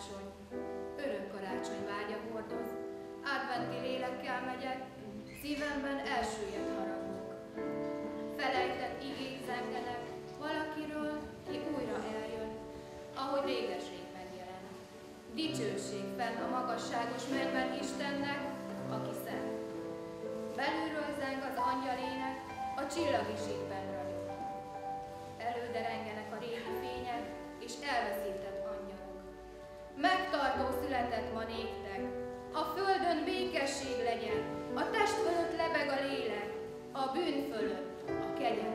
karácsony, örök karácsony vágya hordoz, adventi lélekkel megyek, szívemben elsüllyedt haragok. Felejtett igék zengenek valakiről, ki újra eljön, ahogy réges-rég megjelent. Dicsőség fenn a magasságos mennyben Istennek, aki szent. Belülről zeng az angyalének, a csillagisíkben ragyog. Előderengenek a régi fények, és elveszített angyalok. Megtartó született ma néktek, a földön békesség legyen, a test fölött lebeg a lélek, a bűn fölött a kegyelem.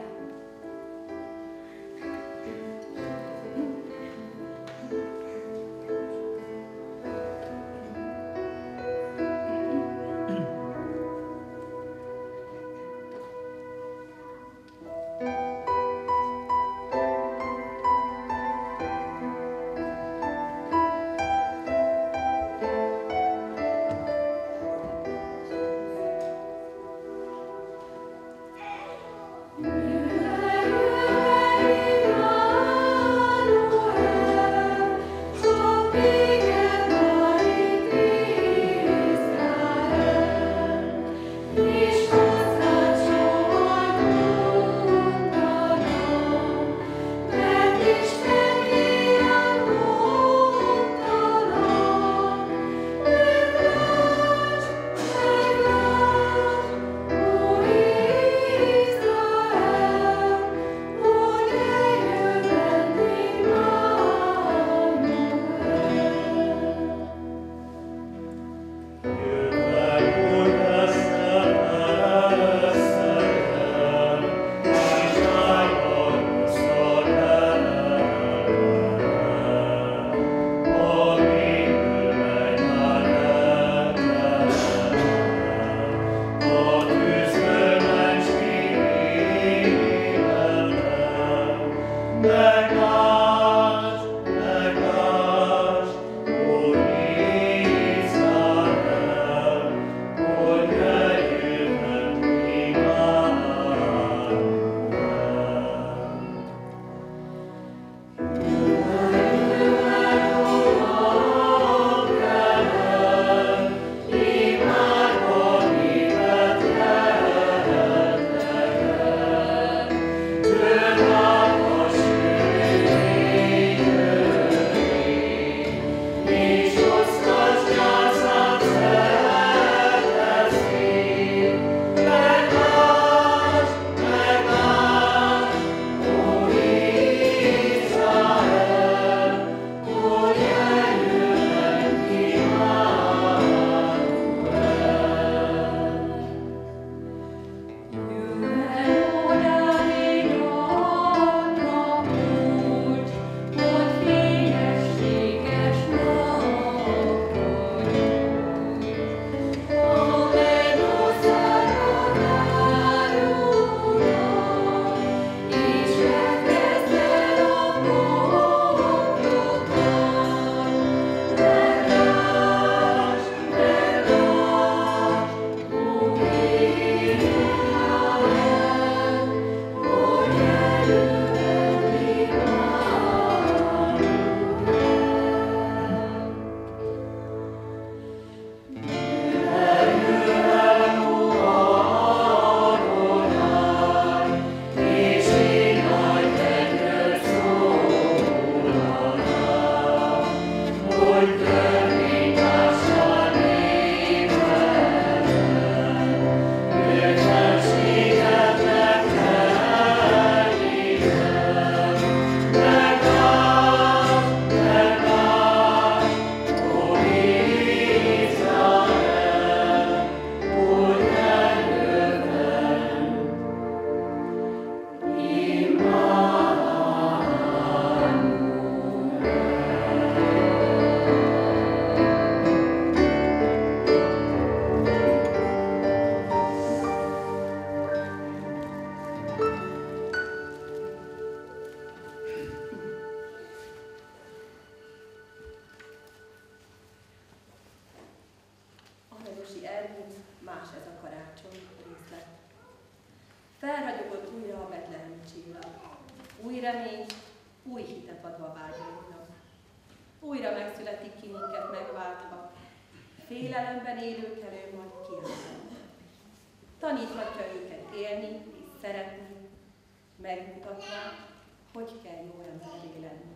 Felragyogott újra a betlehemi csillag, új reményt, új hitet adva vágyainknak. Újra megszületik félelemben élőkkel ő majd kiállhat. Taníthatja őket élni és szeretni, megmutatva, hogy kell jó emberré lenni.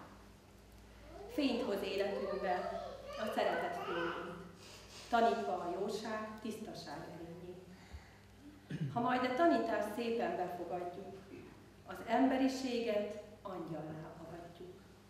Fényt hoz életünkbe a szeretet fényét, tanítva a jóság, tisztaság erényét. Ha majd a tanítást szépen befogadjuk, az emberiséget angyallá avatjuk.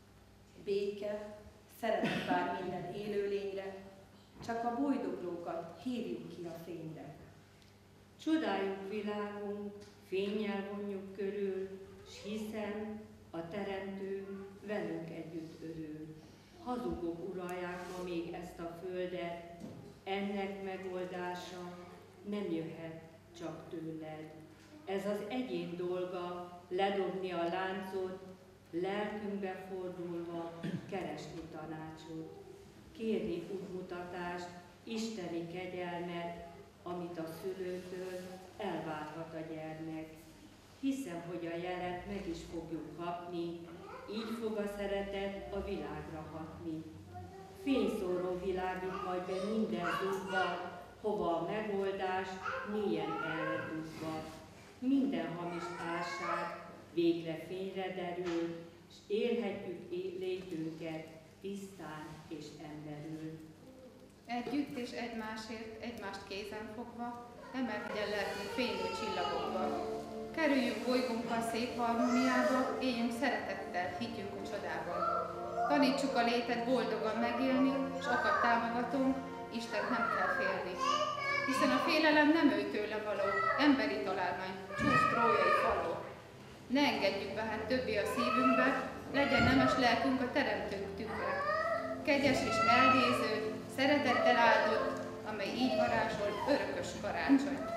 Béke, szeretet vár minden élőlényre, csak a boldogulókat hívjuk ki a fényre. Csodáljuk világunk, fénnyel vonjuk körül, s hiszen a Teremtő velünk együtt örül. Hazugok uralják ma még ezt a földet, ennek megoldása nem jöhet csak tőled. Ez az egyén dolga, ledobni a láncot, lelkünkbe fordulva keresni tanácsot, kérni útmutatást, isteni kegyelmet, amit a szülőtől elvárhat a gyermek. Hiszem, hogy a jelet meg is fogjuk kapni, így fog a szeretet a világra hatni. Fényszóró világít majd be minden dugba, hova a megoldás mélyen elredugva. Minden hamis álság végre fényre derül, s élhetjük létünket tisztán és emberül. Együtt és egymásért, egymást kézen fogva, emelkedjen lelkünk fénylő csillagokba. Kerüljünk bolygónkkal szép harmóniába, éljünk szeretettel, higgyünk a csodában. Tanítsuk a létet boldogan megélni, s akad támogatunk, Istent nem kell félni. Hiszen a félelem nem őtőle való, emberi találmány, csúsz trójai faló. Ne engedjük be hát többé a szívünkbe, legyen nemes lelkünk a teremtőnk tükre. Kegyes és eldéző, szeretettel áldott, amely így varázsol örökös karácsonyt.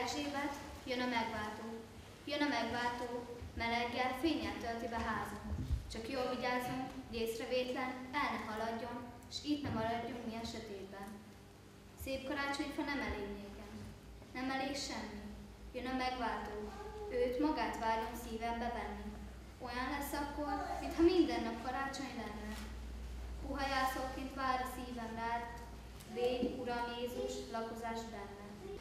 Erzsébet, jön a megváltó. Jön a megváltó, meleggel, fénnyel tölti be házunk. Csak jól vigyázzunk, hogy észrevétlen el ne haladjon, s itt ne maradjunk mi a sötétben. Szép karácsonyfa nem elég nékem, nem elég semmi. Jön a megváltó, őt magát vágyom szívembe venni. Olyan lesz akkor, mintha minden nap karácsony lenne. Puha jászolként vár a szívem rád, védj, Uram Jézus, lakozás benne.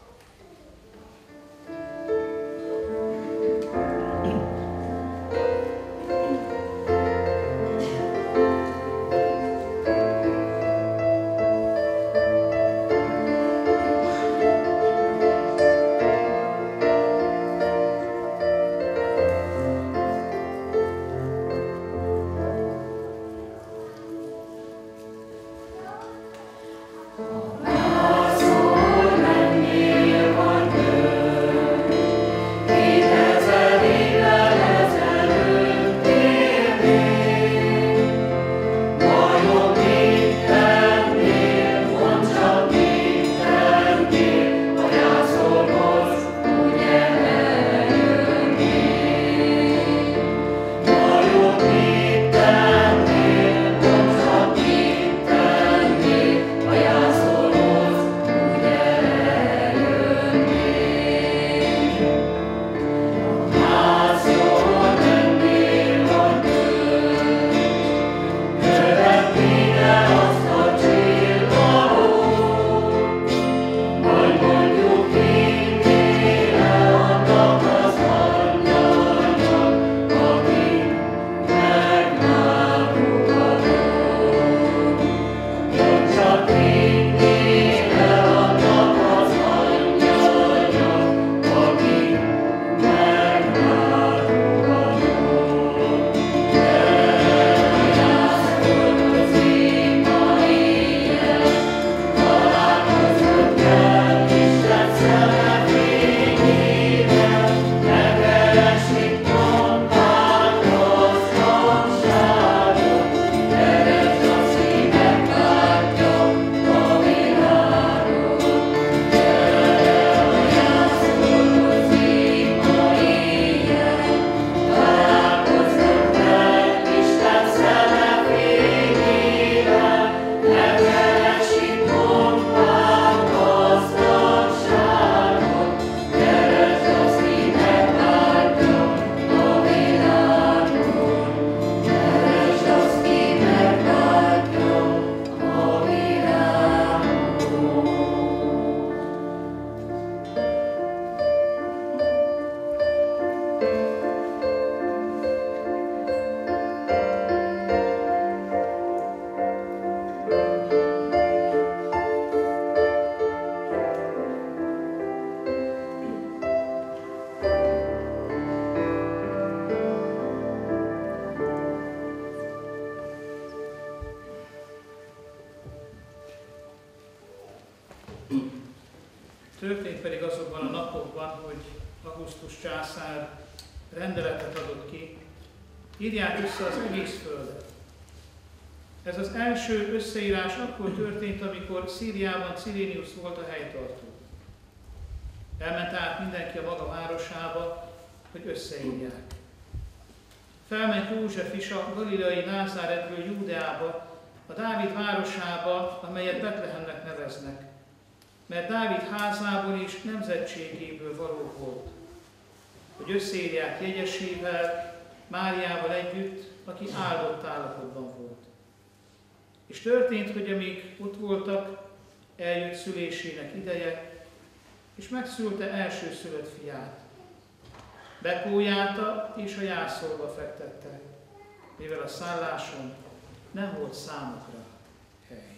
Történt pedig azokban a napokban, hogy Augustus császár rendeletet adott ki, írják össze az egész földet. Ez az első összeírás akkor történt, amikor Szíriában Cirénius volt a helytartó. Elment át mindenki a maga városába, hogy összeírják. Felment József is a galileai Názáretből Júdeába, a Dávid városába, amelyet Betlehemnek neveznek, mert Dávid házából és nemzetségéből való volt, hogy összeírják jegyesével, Máriával együtt, aki áldott állapotban volt. És történt, hogy amíg ott voltak, eljött szülésének ideje, és megszülte elsőszülött fiát. Bekójálta és a jászolba fektette, mivel a szálláson nem volt számukra hely.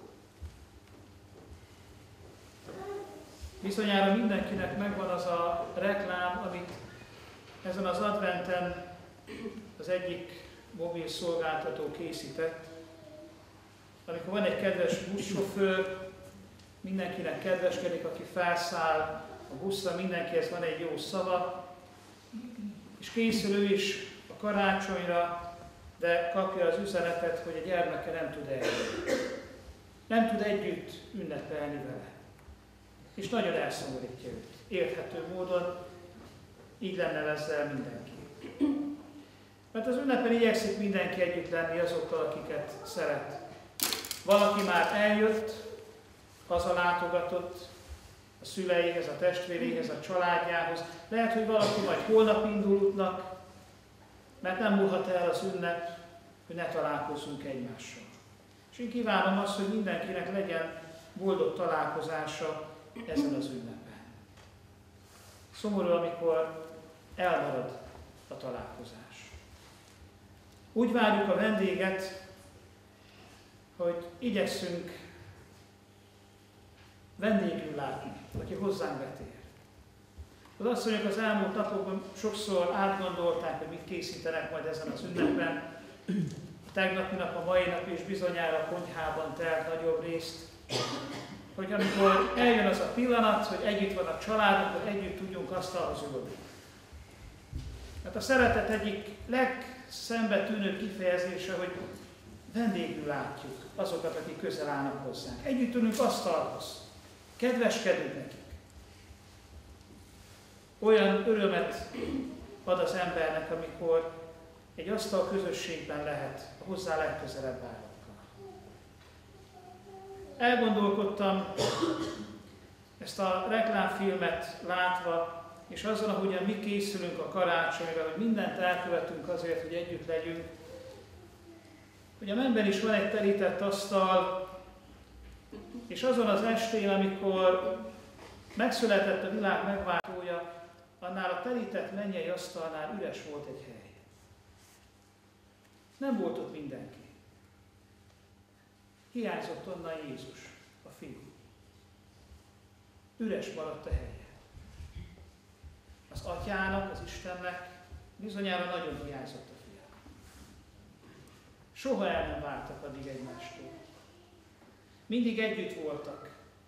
Bizonyára mindenkinek megvan az a reklám, amit ezen az adventen az egyik mobil szolgáltató készített, amikor van egy kedves buszsofőr, mindenkinek kedveskedik, aki felszáll a buszra, mindenkihez van egy jó szava, és készül ő is a karácsonyra, de kapja az üzenetet, hogy a gyermeke nem tud eljönni. Nem tud együtt ünnepelni vele. és nagyon elszomorítja őt. Érthető módon így lenne ezzel mindenki. Mert az ünnepen igyekszik mindenki együtt lenni azokkal, akiket szeret. Valaki már eljött, hazalátogatott a szüleihez, a testvéréhez, a családjához. Lehet, hogy valaki majd holnap indul útnak, mert nem múlhat el az ünnep, hogy ne találkozzunk egymással. És én kívánom azt, hogy mindenkinek legyen boldog találkozása ezen az ünnepen. Szomorú, amikor elmarad a találkozás. Úgy várjuk a vendéget, hogy igyekszünk vendégül látni, aki hozzánk betér. Az asszonyok az elmúlt napokban sokszor átgondolták, hogy mit készítenek majd ezen az ünnepen. A tegnapi nap, a mai nap is bizonyára a konyhában telt nagyobb részt, hogy amikor eljön az a pillanat, hogy együtt van a család, akkor együtt tudjunk asztalhoz ülni. Mert a szeretet egyik legszembetűnőbb kifejezése, hogy vendégül látjuk azokat, akik közel állnak hozzánk. Együtt ülünk asztalhoz. Kedveskedünk nekik. Olyan örömet ad az embernek, amikor egy asztal közösségben lehet a hozzá legközelebb állókkal. Elgondolkodtam ezt a reklámfilmet látva, és azon, ahogyan mi készülünk a karácsonyra, hogy mindent elkövetünk azért, hogy együtt legyünk, hogy a mennyben is van egy terített asztal, és azon az estén, amikor megszületett a világ megváltója, annál a terített mennyei asztalnál üres volt egy hely. Nem volt ott mindenki. Hiányzott onnan Jézus, a fiú. Üres maradt a helye. Az atyának, az Istennek bizonyára nagyon hiányzott a fia. Soha el nem váltak addig egymástól. Mindig együtt voltak.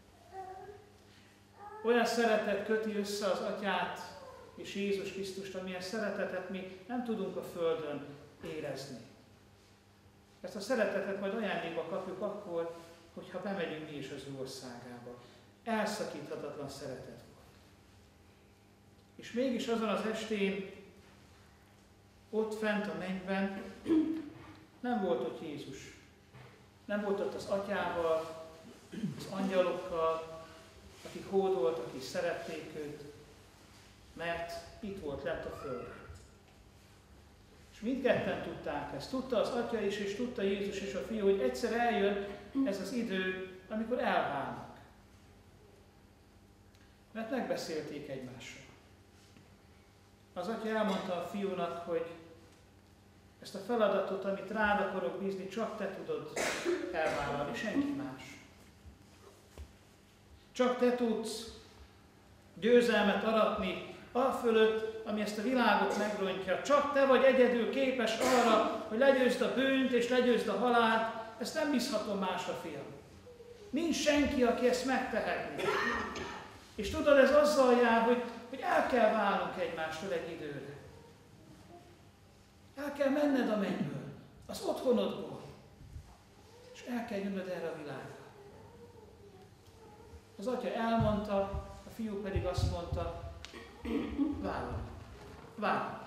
Olyan szeretet köti össze az atyát és Jézus Krisztust, amilyen szeretetet mi nem tudunk a földön érezni. Ezt a szeretetet majd ajándékba kapjuk akkor, hogyha bemegyünk mi is az ő országába. Elszakíthatatlan szeretet volt. És mégis azon az estén, ott fent a mennyben nem volt ott Jézus. Nem volt ott az atyával, az angyalokkal, akik hódoltak és szerették őt, mert itt volt lent a földön. És mindketten tudták ezt. Tudta az atya is, és tudta Jézus és a fiú, hogy egyszer eljön ez az idő, amikor elválnak. Mert megbeszélték egymással. Az atya elmondta a fiúnak, hogy ezt a feladatot, amit rád akarok bízni, csak te tudod elvállalni, senki más. Csak te tudsz győzelmet aratni afölött, ami ezt a világot megrontja. Csak te vagy egyedül képes arra, hogy legyőzd a bűnt és legyőzd a halált. Ezt nem bízhatom másra, fiam. Nincs senki, aki ezt megtehetné. És tudod, ez azzal jár, hogy el kell válnunk egymástól egy időre. El kell menned a mennyből, az otthonodból, és el kell jönnöd erre a világra. Az atya elmondta, a fiú pedig azt mondta, várj.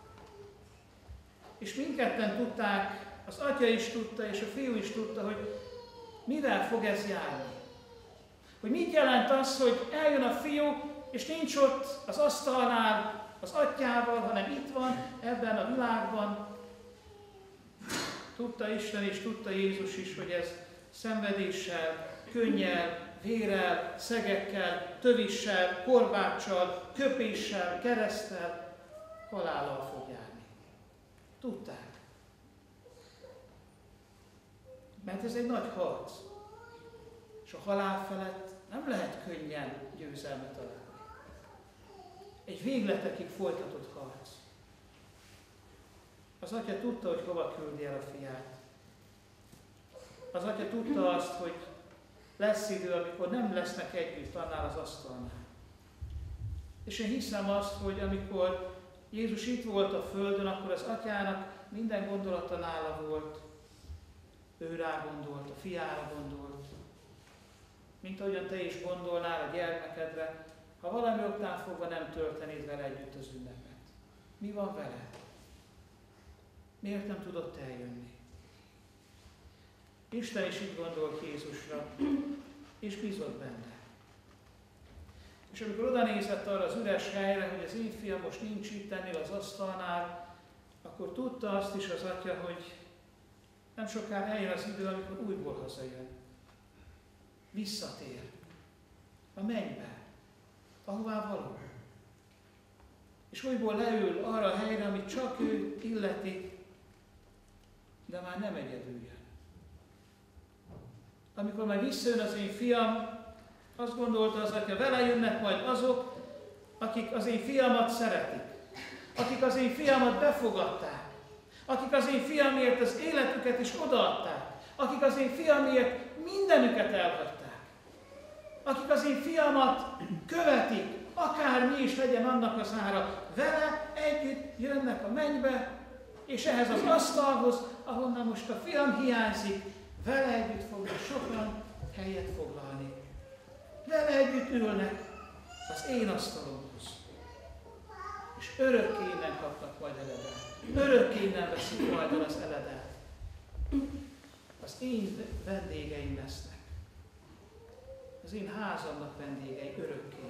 És mindketten tudták, az atya is tudta, és a fiú is tudta, hogy mivel fog ez járni. Hogy mit jelent az, hogy eljön a fiú, és nincs ott az asztalnál az atyával, hanem itt van, ebben a világban. Tudta Isten és tudta Jézus is, hogy ez szenvedéssel, könnyel, vérrel, szegekkel, tövissel, korbáccsal, köpéssel, kereszttel, halállal fog járni. Tudták. Mert ez egy nagy harc. És a halál felett nem lehet könnyen győzelmet adni. Egy végletekig folytatott harc. Az atya tudta, hogy hova küldi el a fiát. Az atya tudta azt, hogy lesz idő, amikor nem lesznek együtt annál az asztalnál. És én hiszem azt, hogy amikor Jézus itt volt a földön, akkor az atyának minden gondolata nála volt. Ő rá gondolt, a fiára gondolt. mint ahogyan te is gondolnál a gyermekedre, ha valami oknál fogva nem töltenéd vele együtt az ünnepet. Mi van vele? Miért nem tudott eljönni? Isten is így gondolt Jézusra, és bízott benne. És amikor oda nézett arra az üres helyre, hogy az én fiam most nincs itt ennél az asztalnál, akkor tudta azt is az atya, hogy nem sokára eljön az idő, amikor újból hazajön. Visszatér a mennybe, ahová való. És újból leül arra a helyre, amit csak ő illeti, de már nem egyedül jön. Amikor már visszajön az én fiam, azt gondolta az atya, vele jönnek majd azok, akik az én fiamat szeretik, akik az én fiamat befogadták, akik az én fiamért az életüket is odaadták, akik az én fiamért mindenüket elhagyták, akik az én fiamat követik, akármi is legyen annak az ára, vele együtt jönnek a mennybe, és ehhez az asztalhoz, ahonnan most a fiam hiányzik, vele együtt fognak sokan helyet foglalni. Vele együtt ülnek az én asztalomhoz. És örökké innen kapnak majd eledet. Örökké innen veszik majd el az eledet. Az én vendégeim lesznek. Az én házamnak vendégei örökké.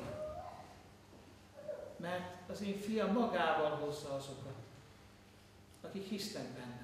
Mert az én fiam magával hozza azokat, akik hisznek benne.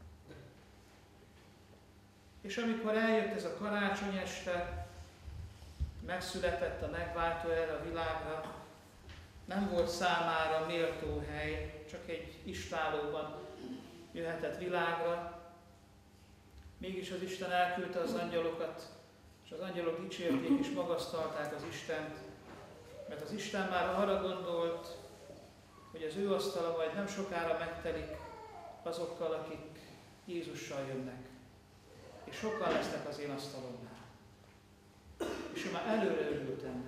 És amikor eljött ez a karácsony este, megszületett a megváltó erre a világra, nem volt számára méltó hely, csak egy istállóban jöhetett világra. Mégis az Isten elküldte az angyalokat, és az angyalok dicsérték és magasztalták az Istent, mert az Isten már arra gondolt, hogy az ő asztala majd nem sokára megtelik azokkal, akik Jézussal jönnek. És sokan lesznek az én asztalomnál. És ő már előre örült ennek.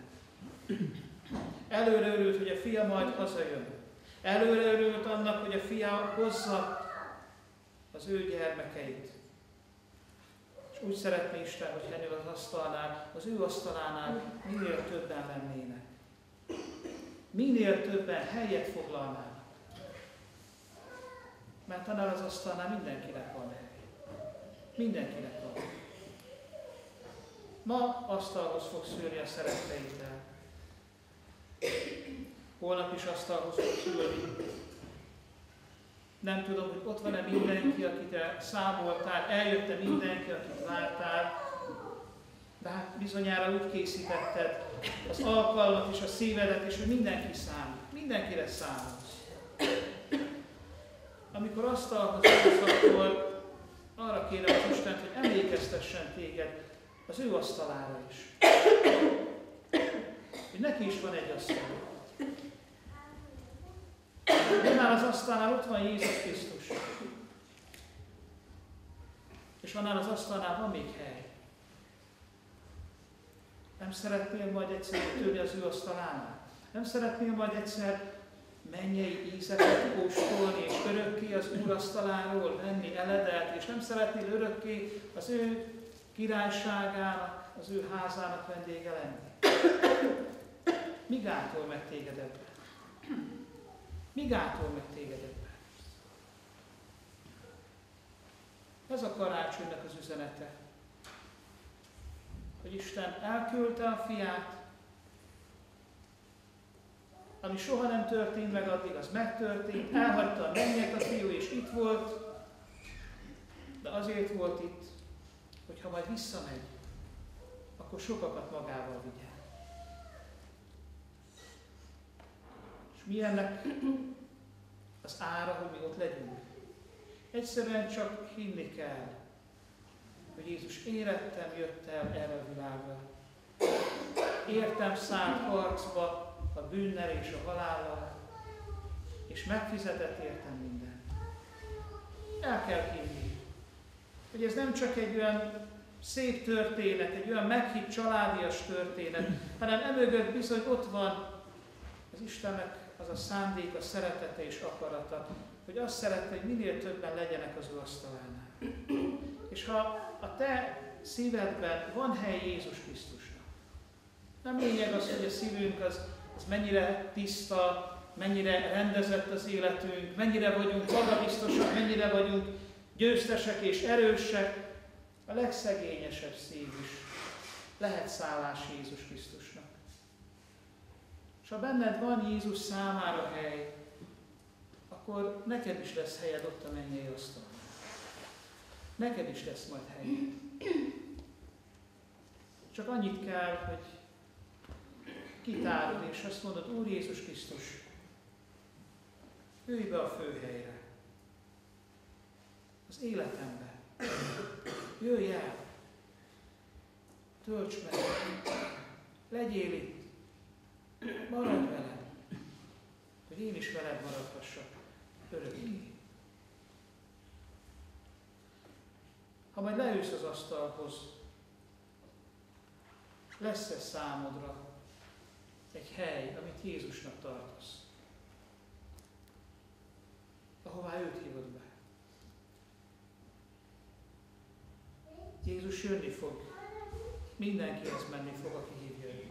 Előre örült, hogy a fia majd hazajön. Előre örült annak, hogy a fia hozza az ő gyermekeit. És úgy szeretné Isten, hogy ennél az asztalnál, az ő asztalánál minél többen lennének. Minél többen helyet foglalnának. Mert annál az asztalnál mindenkinek van hely. Mindenkinek van. Ma asztalhoz fogsz ülni a szeretteiddel. Holnap is asztalhoz fogsz ülni. Nem tudom, hogy ott van-e mindenki, akit te számoltál, eljött-e mindenki, akit vártál, de hát bizonyára úgy készítetted az alkalmat és a szívedet, és hogy mindenki számít. Mindenkire számolsz. Amikor asztalhoz ülsz, akkor arra kérem az Istent, hogy emlékeztessen téged az ő asztalára is. Hogy neki is van egy asztal. Annál az asztalnál ott van Jézus Krisztus. És annál az asztalnál van még hely. Nem szeretnél majd egyszer ülni az ő asztalánál? Nem szeretnél majd egyszer mennyei ízeket kóstolni, és örökké az Úr asztaláról venni eledet, és nem szeretnél örökké az ő királyságának, az ő házának vendége lenni? Mi gátol meg téged ebben? Mi gátol meg téged ebben? Ez a karácsonynak az üzenete, hogy Isten elküldte a fiát, ami soha nem történt meg addig, az megtörtént, elhagyta a mennyet a fiú, és itt volt, de azért volt itt, hogy ha majd visszamegy, akkor sokakat magával vigyen. És mi ennek az ára, hogy mi ott legyünk? Egyszerűen csak hinni kell, hogy Jézus érettem jött el erre a világra. Értem szállt harcba a bűnnel és a halállal, és megfizetett értem mindent. El kell hinni, hogy ez nem csak egy olyan szép történet, egy olyan meghitt családias történet, hanem emögött bizony ott van az Istennek az a szándék, a szeretete és akarata, hogy azt szerette, hogy minél többen legyenek az ő asztalánál. És ha a te szívedben van hely Jézus Krisztusnak, Nem lényeg az, hogy a szívünk az mennyire tiszta, mennyire rendezett az életünk, mennyire vagyunk magabiztosak, mennyire vagyunk győztesek és erősek. A legszegényesebb szív is lehet szállás Jézus Krisztusnak. És ha benned van Jézus számára hely, akkor neked is lesz helyed ott a mennyei asztalon. Neked is lesz majd helyed. Csak annyit kell, hogy kitárod, és azt mondod, Úr Jézus Krisztus, ülj be a főhelyre, az életembe. Jöjj el, tölts meg, legyél itt, maradj velem, hogy én is veled maradhassak örökké. Ha majd leülsz az asztalhoz, lesz-e számodra egy hely, amit Jézusnak tartasz, ahová őt hívod be. Jézus jönni fog, mindenkihez menni fog, aki hívja őt.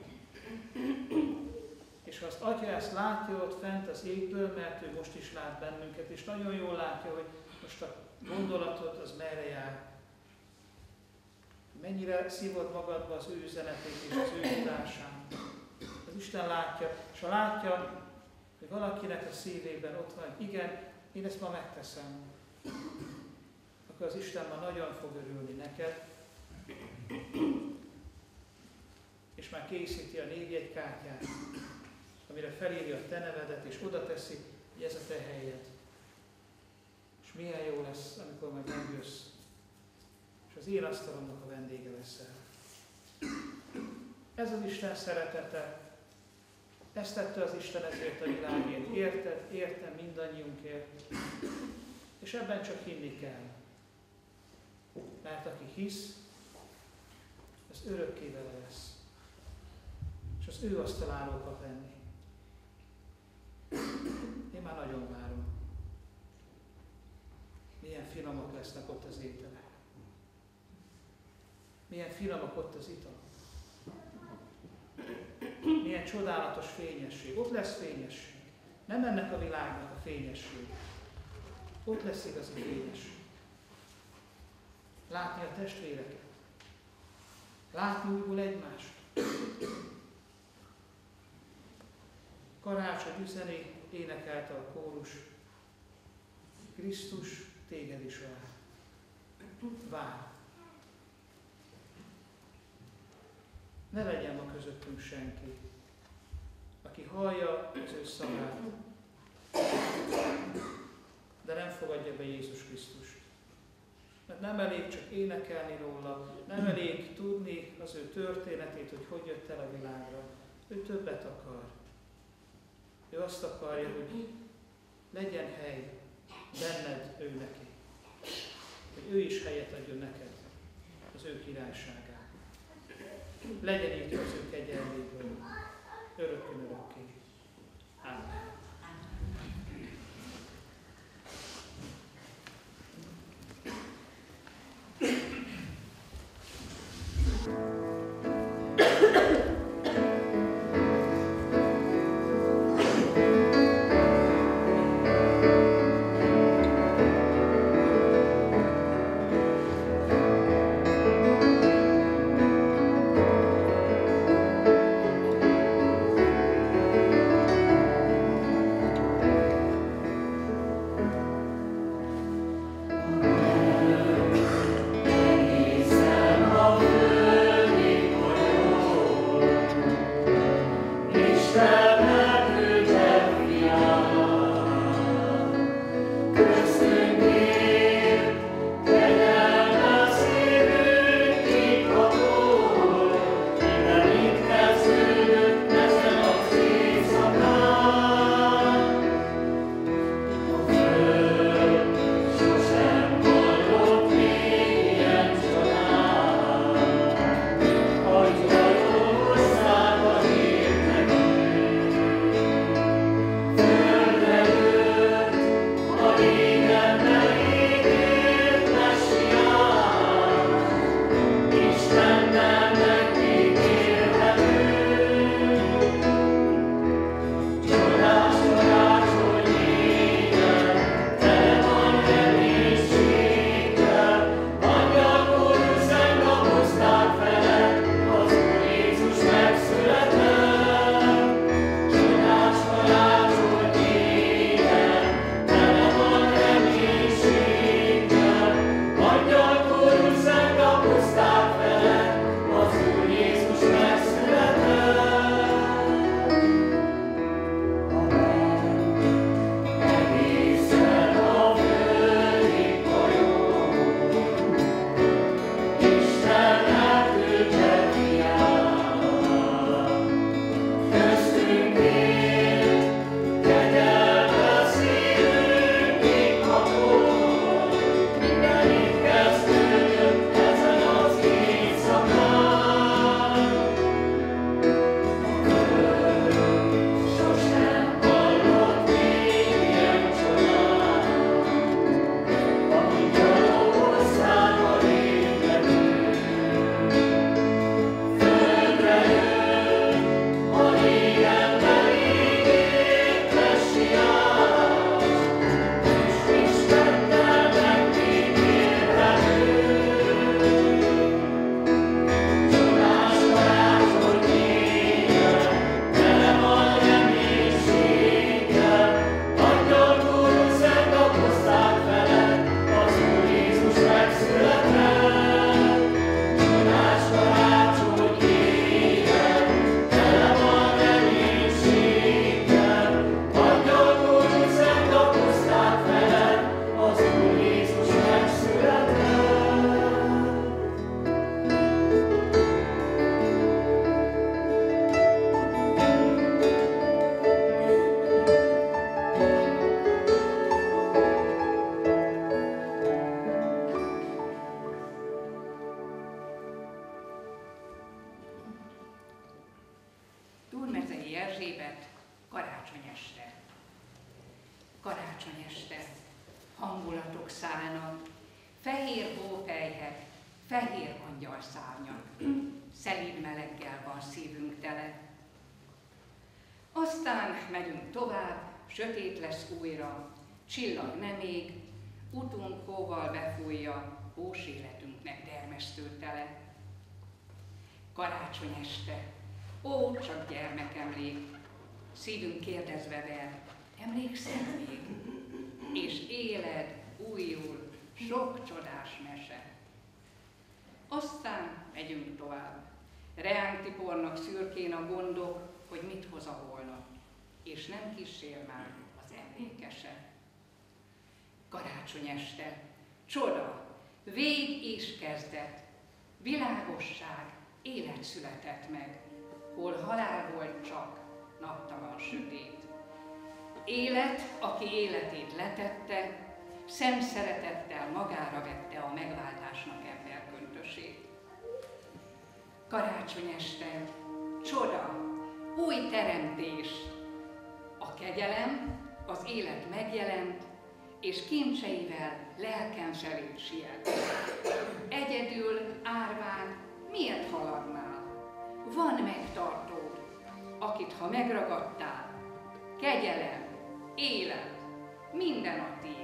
És ha azt Atya ezt látja ott fent az égből, mert ő most is lát bennünket, és nagyon jól látja, hogy most a gondolatod az merre jár, mennyire szívod magadba az ő üzenetét és az ő hívását. Az Isten látja, és ha látja, hogy valakinek a szívében ott van, igen, én ezt ma megteszem, akkor az Isten ma nagyon fog örülni neked, és már készíti a névjegykártyát, amire felírja a te nevedet, és oda teszi, hogy ez a te helyed. És milyen jó lesz, amikor majd megjössz, és az én asztalomnak a vendége leszel. Ez az Isten szeretete, ezt tette az Isten ezért a világért, érted, értem mindannyiunkért, és ebben csak hinni kell. Mert aki hisz, az örökké vele lesz, és az ő asztaláról kap enni. Én már nagyon várom. Milyen finomak lesznek ott az ételek. Milyen finomak ott az ital. Milyen csodálatos fényesség. Ott lesz fényesség. Nem ennek a világnak a fényesség. Ott lesz igazi fényesség. Látni a testvéreket. Látni újból egymást. Karácsony üzenét énekelte a kórus. Krisztus téged is vár. Vár. Ne legyen ma közöttünk senki, aki hallja az ő szavát, de nem fogadja be Jézus Krisztust. Mert nem elég csak énekelni róla, nem elég tudni az ő történetét, hogy jött el a világra. Ő többet akar. Ő azt akarja, hogy legyen hely benned ő neki. Hogy ő is helyet adjon neked az ő királyságán. Legyen így az ő kegyelméből, örökkön örökké. Amen. Erzsébet, karácsony este. Karácsony este, hangulatok szállnak, fehér hópelyhek, fehér angyalszárnyak, szelíd meleggel van szívünk tele. Aztán megyünk tovább, sötét lesz újra, csillag nem ég, utunk hóval befújja, hós életünknek dermesztő tele. Karácsony este, ó, csak gyermekemlék, szívünk kérdezve ver, emlékszel még? És éled, újul, sok csodás mese. Aztán megyünk tovább, reánk tipornak szürkén a gondok, hogy mit hoz a holnap, és nem kísér már az emlékese. Karácsony este, csoda, vég és kezdet, világosság, élet született meg, hol halál volt csak, naptalan sötét. Élet, aki életét letette, szemszeretettel magára vette a megváltásnak emberköntösét. Karácsony este, csoda, új teremtés, a kegyelem, az élet megjelent, és kincseivel lelkem felé siet. Egyedül, árván, miért haladnál? Van megtartód, akit ha megragadtál, kegyelem, élet, minden a tiéd.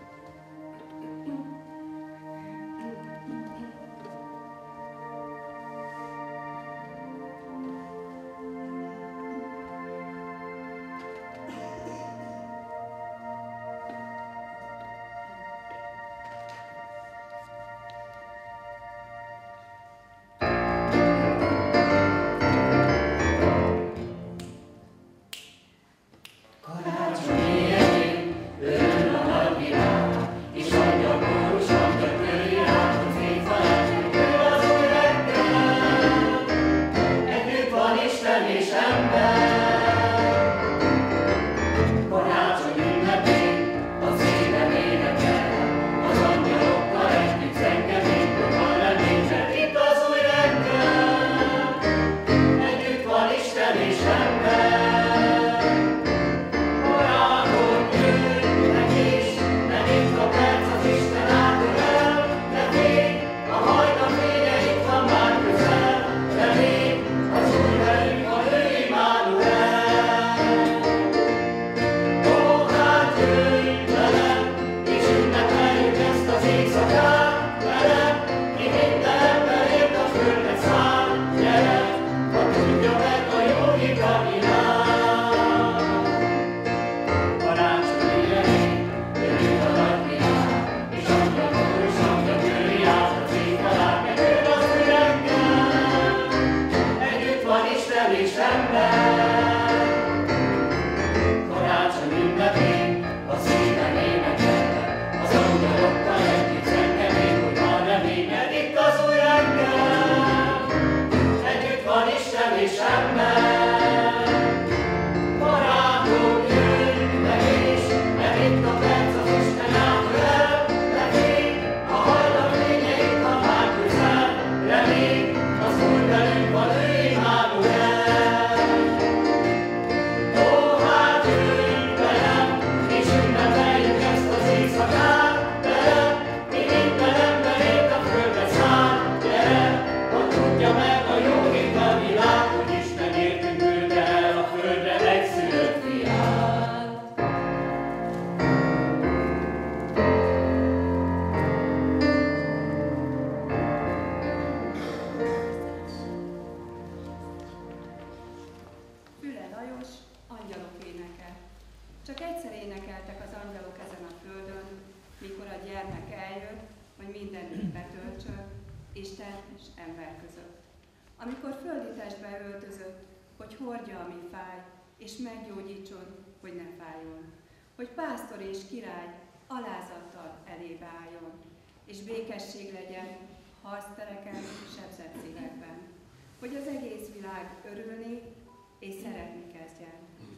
Amikor földi testbe öltözött, hogy hordja, ami fáj, és meggyógyítson, hogy ne fájjon. Hogy pásztor és király alázattal elébe álljon, és békesség legyen harctereken, sebzett szívekben. Hogy az egész világ örülni és szeretni kezdjen.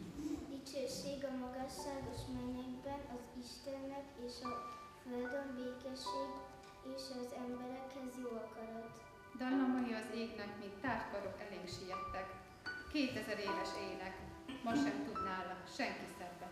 Dicsőség a magasságos mennyekben az Istennek, és a földön békesség, és az emberekhez jó akarat. Dallamai az égnek, mint tártkarok elénk siettek. 2000 éves ének, ma sem tud nála senki szebbet.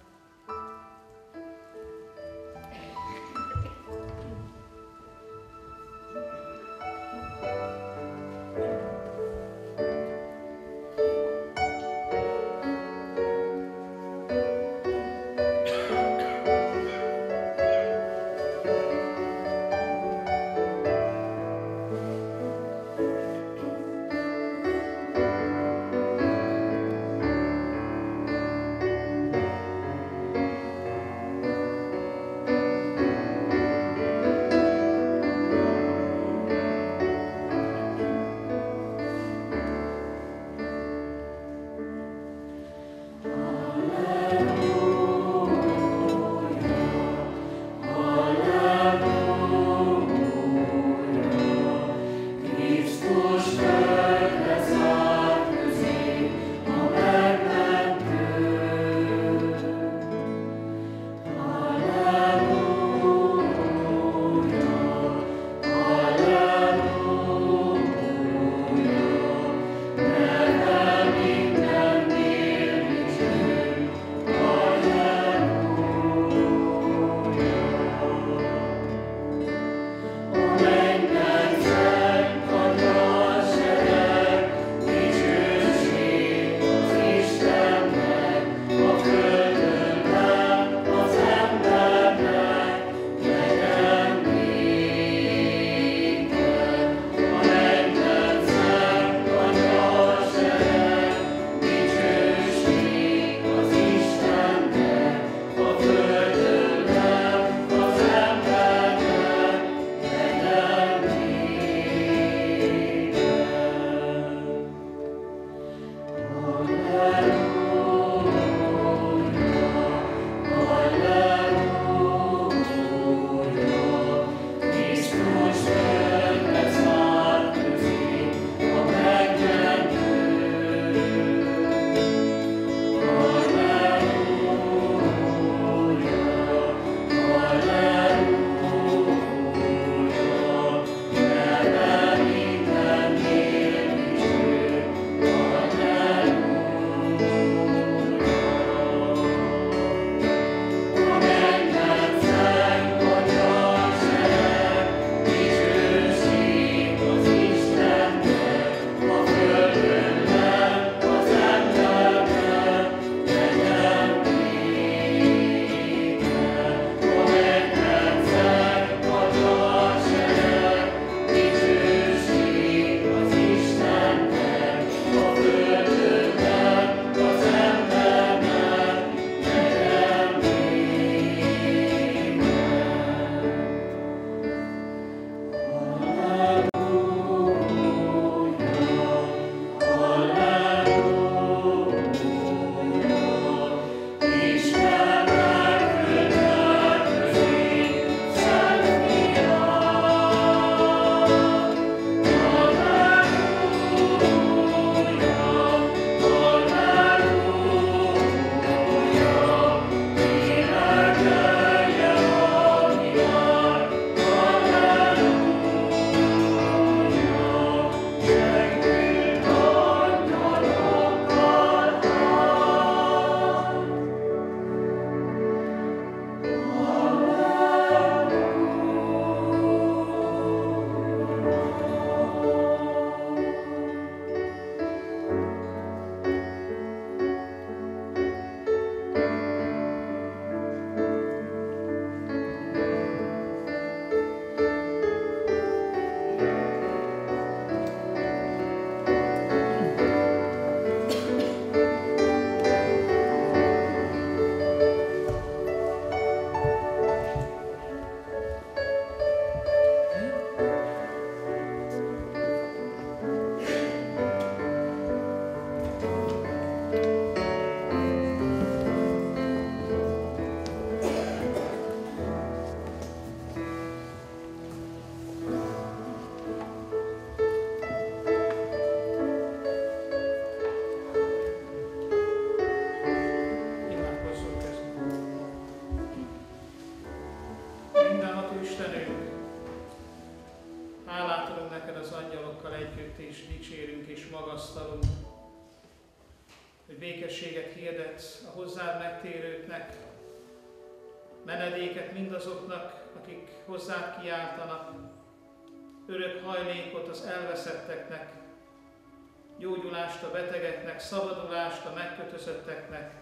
békességet hirdetsz a hozzád megtérőknek, menedéket mindazoknak, akik hozzád kiáltanak, örök hajlékot az elveszetteknek, gyógyulást a betegeknek, szabadulást a megkötözötteknek,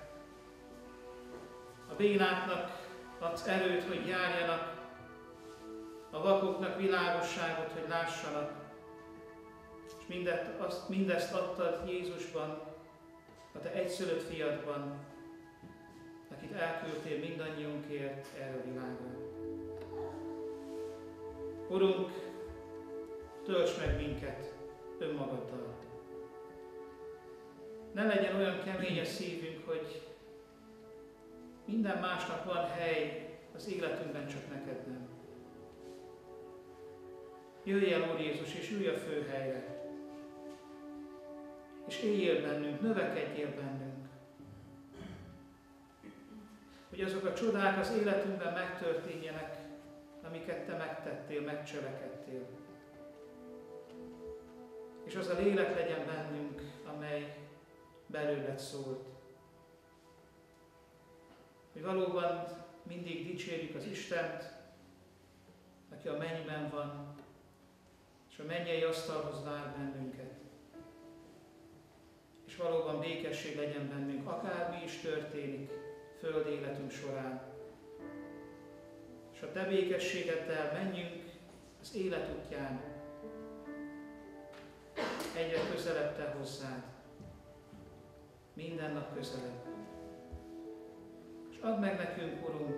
a bénáknak adsz erőt, hogy járjanak, a vakoknak világosságot, hogy lássanak, és mindezt adtad Jézusban, a te egyszülött fiadban, akit elküldtél mindannyiunkért erre a világra. Urunk, tölts meg minket önmagaddal. Ne legyen olyan kemény a szívünk, hogy minden másnak van hely az életünkben, csak neked nem. Jöjj el, Úr Jézus, és ülj a főhelyre. És éljél bennünk, növekedjél bennünk. Hogy azok a csodák az életünkben megtörténjenek, amiket te megtettél, megcselekedtél. És az a lélek legyen bennünk, amely belőled szólt. Hogy valóban mindig dicsérjük az Istent, aki a mennyben van, és a mennyei asztalhoz vár bennünket. És valóban békesség legyen bennünk, akármi is történik föld életünk során. És a te békességeddel menjünk az élet útján, egyre közelebb te hozzád, minden nap közelebb. És add meg nekünk, Urunk,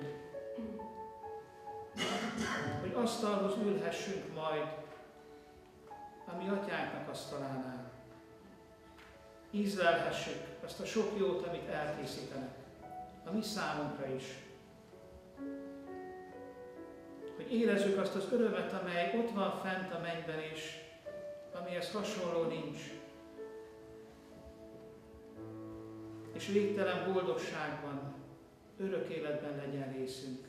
hogy asztalhoz ülhessünk majd, ami atyánknak asztalánál. Ízlelhessük azt a sok jót, amit elkészítenek, a mi számunkra is. Hogy érezzük azt az örömet, amely ott van fent a mennyben is, amihez hasonló nincs. És végtelen boldogságban, örök életben legyen részünk.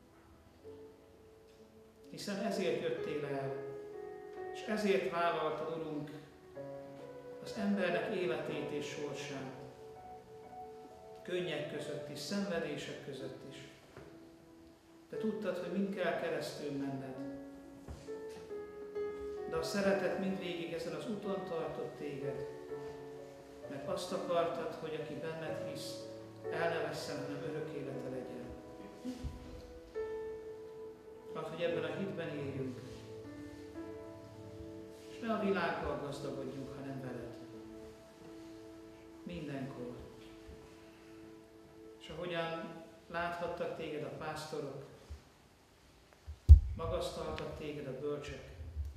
Hiszen ezért jöttél el, és ezért vállaltad, Urunk, az embernek életét és sorsát. Könnyek között is, szenvedések között is. Te tudtad, hogy mind kell keresztül menned. De a szeretet mindvégig ezen az úton tartott téged, mert azt akartad, hogy aki benned hisz, el ne vesszen, hanem örök élete legyen. Hát, hogy ebben a hitben éljünk, és ne a világgal gazdagodjunk, hanem veled. Mindenkor. És ahogyan láthattak téged a pásztorok, magasztaltak téged a bölcsek,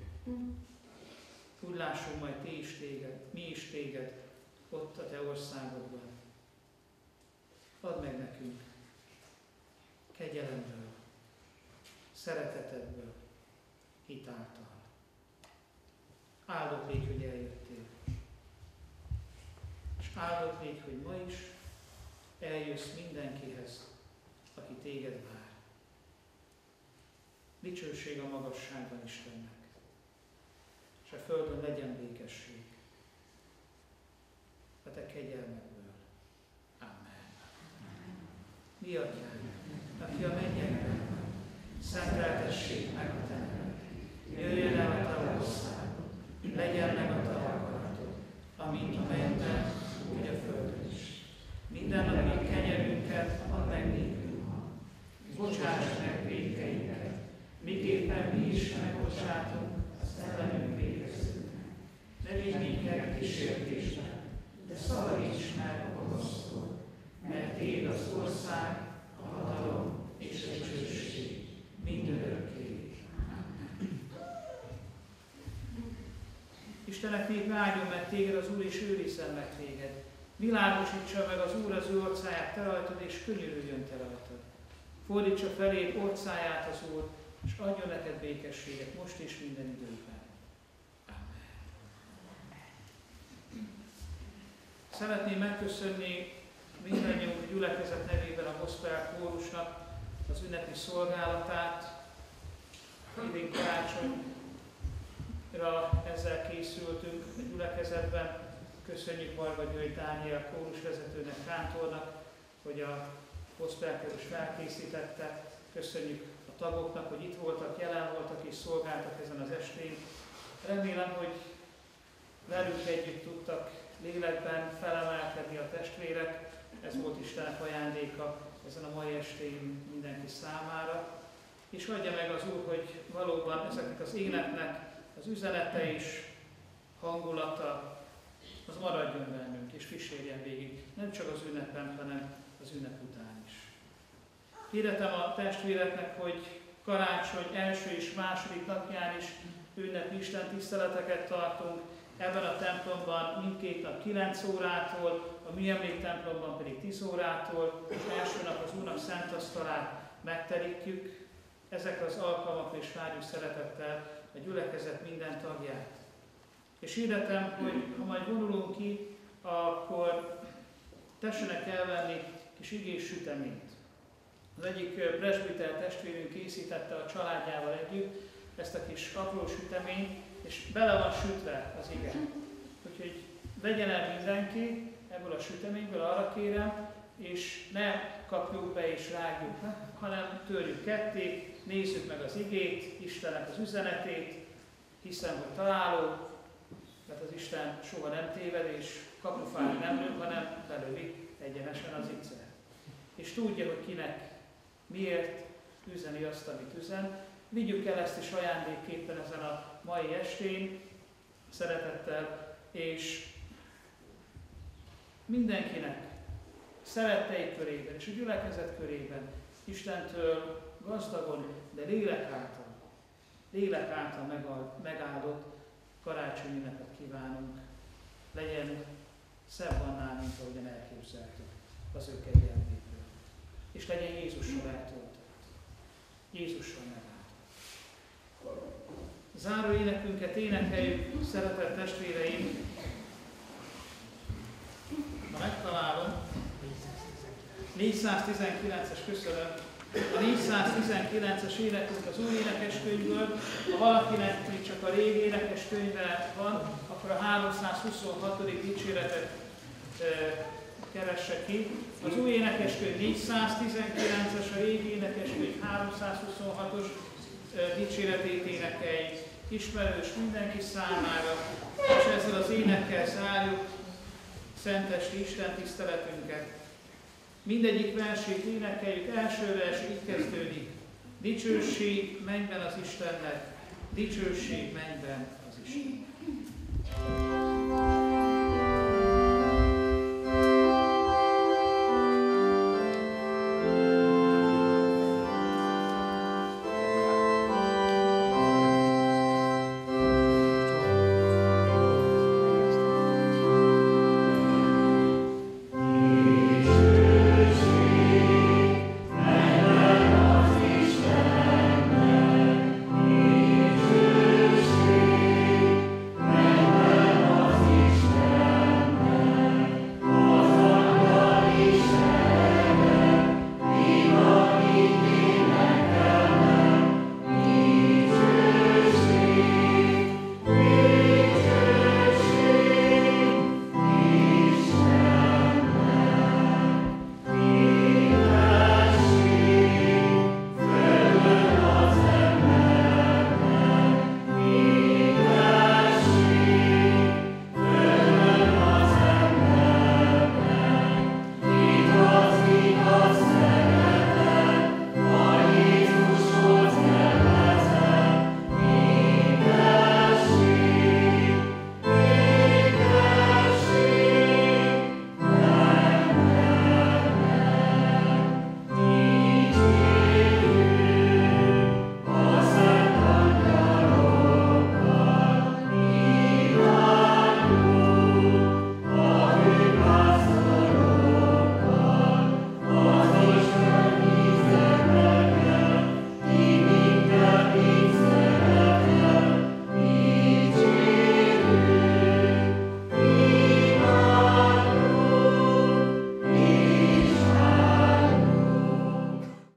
úgy lássunk majd mi is téged ott a te országodban. Add meg nekünk kegyelemből, szeretetedből, hitáltal. Áldott légy, hogy eljöttél. És áldott légy, hogy ma is eljössz mindenkihez, aki téged vár. Dicsőség a magasságban Istennek, és a földön legyen békesség. A te kegyelmedből. Amen. Mi atyánk, aki a mennyekben van, szenteltessék meg a te neved. Jöjjön el a te országod, legyen meg a te akaratod, amint a mennyben, úgy a földön is. Minden napi kenyerünket add meg nékünk ma. Bocsáss meg vétkeinket, miképpen mi is megbocsátunk az ellenünk vétkezőknek. Ne vigy minket kísértésbe, de szabadíts meg a gonosztól, mert tiéd az ország, a hatalom és a dicsőség mindörökké. Amen. Istenek népe áldjon meg téged az Úr, és őrizzen meg téged. Világosítsa meg az Úr az ő orcáját te rajtad, és könyörüljön te rajtad. Fordítsa feléd orcáját az Úr, és adjon neked békességet most és minden időben. Amen. Szeretném megköszönni mindannyiunk gyülekezet nevében a Gospel kórusnak az ünnepi szolgálatát. Idén karácsonyra ezzel készültünk a gyülekezetben. Köszönjük Varga György Dániel kórusvezetőnek, kántornak, hogy a gospelkörös felkészítette. Köszönjük a tagoknak, hogy itt voltak, jelen voltak és szolgáltak ezen az estén. Remélem, hogy velünk együtt tudtak lélekben felemelkedni a testvérek. Ez volt Istennek ajándéka ezen a mai estén mindenki számára. És adja meg az Úr, hogy valóban ezeknek az éneknek az üzenete és hangulata az maradjon bennünk és kísérjen végig, nem csak az ünnepen, hanem az ünnep után is. Hirdetem a testvéreknek, hogy karácsony első és második napján is ünnepi Isten tiszteleteket tartunk. Ebben a templomban mindkét nap 9 órától, a mi emléktemplomban pedig 10 órától, és első nap az Úrnak szent asztalát megterítjük. Ezek az alkalmak és várjuk szeretettel a gyülekezet minden tagját. És hirdetem, hogy ha majd vonulunk ki, akkor tessenek elvenni kis igés süteményt. Az egyik presbiter testvérünk készítette a családjával együtt ezt a kis apró süteményt, és bele van sütve az ige. Úgyhogy vegyen el mindenki ebből a süteményből, arra kérem, és ne kapjuk be és rágjuk, hanem törjük ketté, nézzük meg az igét, Istennek az üzenetét, hiszem, hogy találó, mert az Isten soha nem téved, és kapufára nem lő, hanem belövi egyenesen az icet. És tudja, hogy kinek miért üzeni azt, amit üzen. Vigyük el ezt is ajándékképpen ezen a mai estén, szeretettel, és mindenkinek szeretteik körében és a gyülekezet körében Istentől gazdagon, de lélek által megáldott karácsonyi ünnepet kívánunk. Legyen szebb annál, mint ahogyan elképzeltük az ő kegyelméből. És legyen Jézussal eltöltött. Jézussal megáldott. Záró énekünket énekeljük, szeretett testvéreim. Ha megtalálom, 419-es, köszönöm. A 419-es énekünk az új énekeskönyvből. Ha valakinek még csak a régi énekeskönyve van, akkor a 326. dicséretet keresse ki. Az új énekeskönyv 419-es, a régi énekeskönyv 326-os dicséretét énekeljük. Ismerős mindenki számára, és ezzel az énekkel zárjuk szentesti Isten tiszteletünket. Mindegyik versét énekeljük, első vers így kezdődik. Dicsőség mennyben az Istennek, dicsőség mennyben az Istennek.